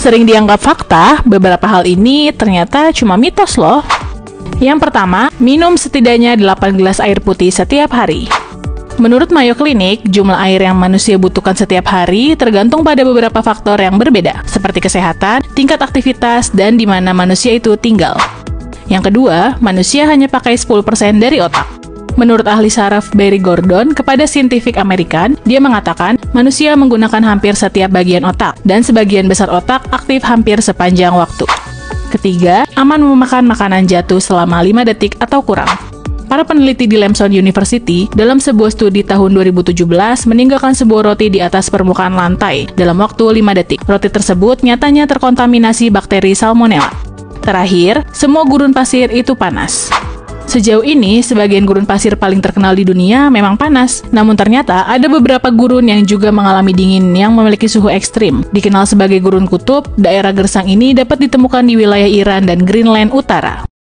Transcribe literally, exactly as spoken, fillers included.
sering dianggap fakta, beberapa hal ini ternyata cuma mitos loh. Yang pertama, minum setidaknya delapan gelas air putih setiap hari. Menurut Mayo Clinic, jumlah air yang manusia butuhkan setiap hari tergantung pada beberapa faktor yang berbeda, seperti kesehatan, tingkat aktivitas, dan di mana manusia itu tinggal. Yang kedua, manusia hanya pakai sepuluh persen dari otak. Menurut ahli saraf Barry Gordon kepada Scientific American, dia mengatakan manusia menggunakan hampir setiap bagian otak, dan sebagian besar otak aktif hampir sepanjang waktu. Ketiga, aman memakan makanan jatuh selama lima detik atau kurang. Para peneliti di Lamson University dalam sebuah studi tahun dua ribu tujuh belas meninggalkan sebuah roti di atas permukaan lantai dalam waktu lima detik. Roti tersebut nyatanya terkontaminasi bakteri Salmonella. Terakhir, semua gurun pasir itu panas. Sejauh ini, sebagian gurun pasir paling terkenal di dunia memang panas. Namun ternyata ada beberapa gurun yang juga mengalami dingin yang memiliki suhu ekstrim. Dikenal sebagai gurun kutub, daerah gersang ini dapat ditemukan di wilayah Iran dan Greenland Utara.